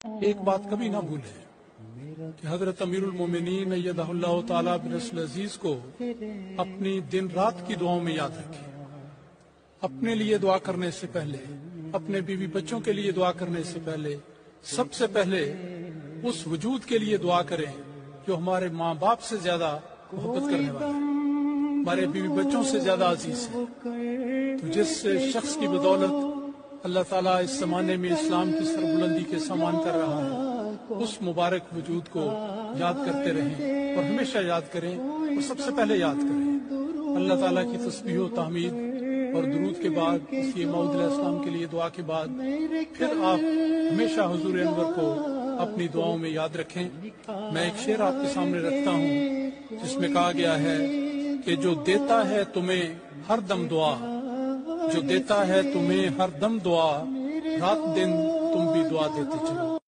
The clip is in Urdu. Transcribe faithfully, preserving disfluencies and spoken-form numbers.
ایک بات کبھی نہ بھولیں کہ حضرت امیر المومنین ایدہ اللہ تعالیٰ بنصر العزیز کو اپنی دن رات کی دعاؤں میں یاد رکھیں۔ اپنے لیے دعا کرنے سے پہلے، اپنے بیوی بچوں کے لیے دعا کرنے سے پہلے، سب سے پہلے اس وجود کے لیے دعا کریں جو ہمارے ماں باپ سے زیادہ محبت کرنے والا ہے، ہمارے بیوی بچوں سے زیادہ عزیز ہے۔ تو جس شخص کی بدولت اللہ تعالیٰ اس زمانے میں اسلام کی سربلندی کے سامان کر رہا ہے، اس مبارک وجود کو یاد کرتے رہیں اور ہمیشہ یاد کریں، اور سب سے پہلے یاد کریں۔ اللہ تعالیٰ کی تسبیح و تحمید اور درود کے بعد، اسی موعود علیہ السلام کے لیے دعا کے بعد، پھر آپ ہمیشہ حضور انور کو اپنی دعاؤں میں یاد رکھیں۔ میں ایک شعر آپ کے سامنے رکھتا ہوں جس میں کہا گیا ہے کہ جو دیتا ہے تمہیں ہر دم دعا، جو دیتا ہے تمہیں ہر دم دعا، رات دن تم بھی دعا دیتے چلو۔